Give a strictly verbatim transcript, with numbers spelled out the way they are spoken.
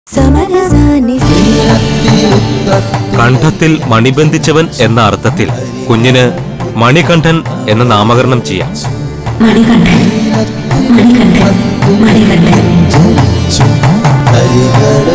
കണ്ഠത്തിൽ മണിബന്ധിച്ചവൻ എന്ന അർത്ഥത്തിൽ കുഞ്ഞിന് മണികണ്ഠൻ എന്ന നാമകരണം ചെയ്യാം. മണികണ്ഠൻ മണികണ്ഠൻ മണികണ്ഠൻ